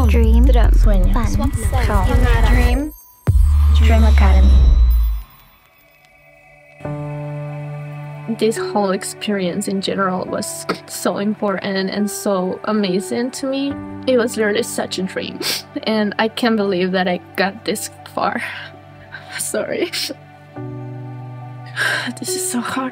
Dream. Sueños. Dream. Dream Academy. This whole experience in general was so important and so amazing to me. It was really such a dream, and I can't believe that I got this far. Sorry. This is so hard.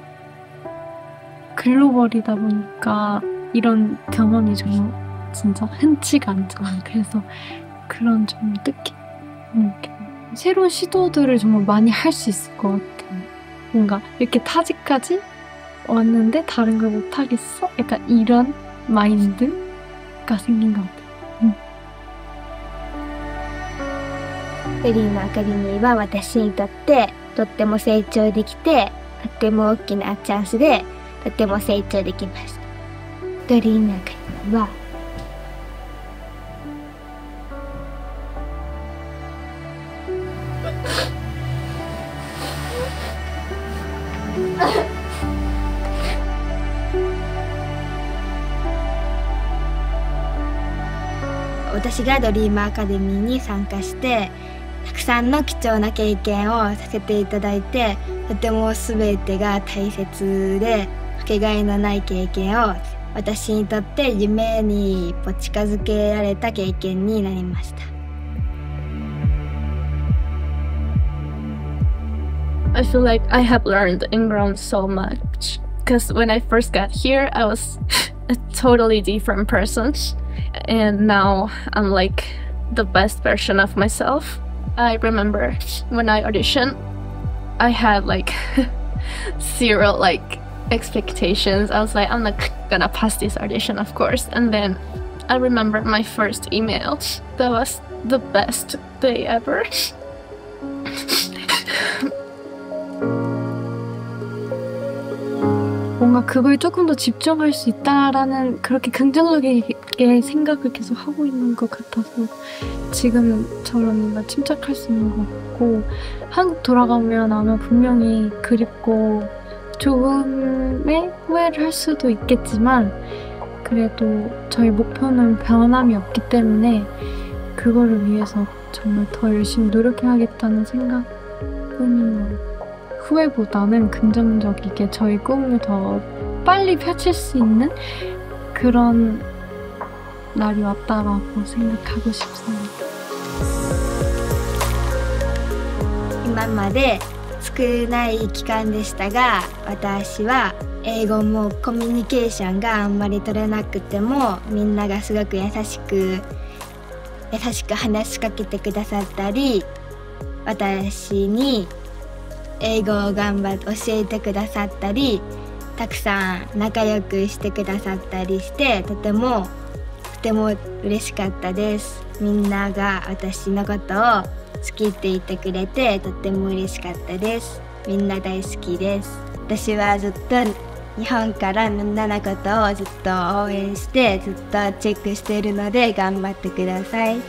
글로벌이다 보니까 이런 경험이 정말 진짜 흔치가 않잖아요. 그래서 그런 좀 뜻깊은 새로운 시도들을 정말 많이 할 수 있을 것 같아요. 뭔가 이렇게 타지까지 왔는데 다른 걸 못하겠어? 약간 이런 마인드가 생긴 것 같아요. ドリームアカデミーは私にとってとっても成長できて、とっても大きなチャンスでとっても成長できました。ドリームアカデミーは私がドリームアカデミーに参加してたくさんの貴重な経験をさせていただいて、とても全てが大切でかけがえのない経験を私にとって夢に一歩近づけられた経験になりました。 I feel like I have learned and grown so much, because when I first got here I was a totally different person, and now I'm like the best version of myself. I remember when I auditioned, I had like zero like expectations. I was like, I'm not gonna pass this audition, of course. And then I remember my first email. That was the best day ever. 뭔가 그걸 조금 더 집중할 수 있다라는 그렇게 긍정적이게 생각을 계속 하고 있는 것 같아서 지금처럼 뭔가 침착할 수 있는 것 같고, 한국 돌아가면 아마 분명히 그립고 조금의 후회를 할 수도 있겠지만 그래도 저희 목표는 변함이 없기 때문에 그거를 위해서 정말 더 열심히 노력해야겠다는 생각뿐이에요. 후회보다는 긍정적이게 저희 꿈을 더 빨리 펼칠 수 있는 그런 날이 왔다라고 생각하고 싶습니다. 今まで少ない期間でしたが、私は英語もコミュニケーションがあんまり取れなくてもみんながすごく優しく話しかけてくださったり、私に英語を頑張って教えてくださったり、たくさん仲良くしてくださったりして、とても嬉しかったです。みんなが私のことを好きって言ってくれてとても嬉しかったです。みんな大好きです。私はずっと日本からみんなのことをずっと応援してずっとチェックしているので頑張ってください。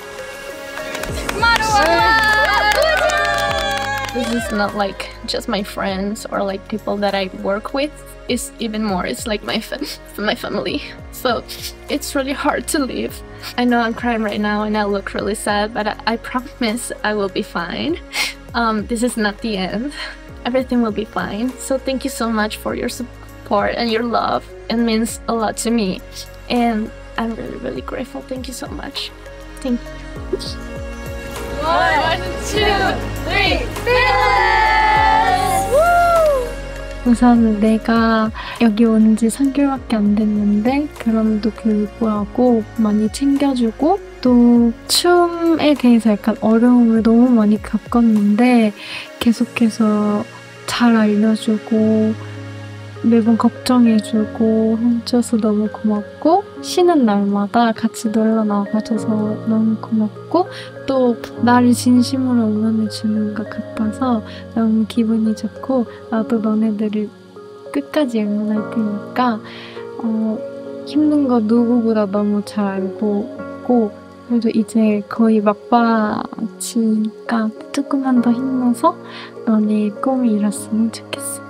This is not like just my friends or like people that I work with. It's even more, it's like my family. So it's really hard to leave. I know I'm crying right now and I look really sad, but I promise I will be fine. This is not the end. Everything will be fine. So thank you so much for your support and your love. It means a lot to me. And I'm really, really grateful. Thank you so much. Thank you. 1, 2, 3, fearless! 우선 내가 여기 온 지 3개월밖에 안 됐는데 그럼에도 불구하고 많이 챙겨주고 또 춤에 대해서 약간 어려움을 너무 많이 겪었는데 계속해서 잘 알려주고 매번 걱정해주고 해줘서 너무 고맙고, 쉬는 날마다 같이 놀러 나와줘서 너무 고맙고, 또 나를 진심으로 응원해주는 것 같아서 너무 기분이 좋고, 나도 너네들을 끝까지 응원할 테니까 힘든 거 누구보다 너무 잘 알고 있고, 그래도 이제 거의 막바지니까 조금만 더 힘내서 너네 꿈을 이뤘으면 좋겠어.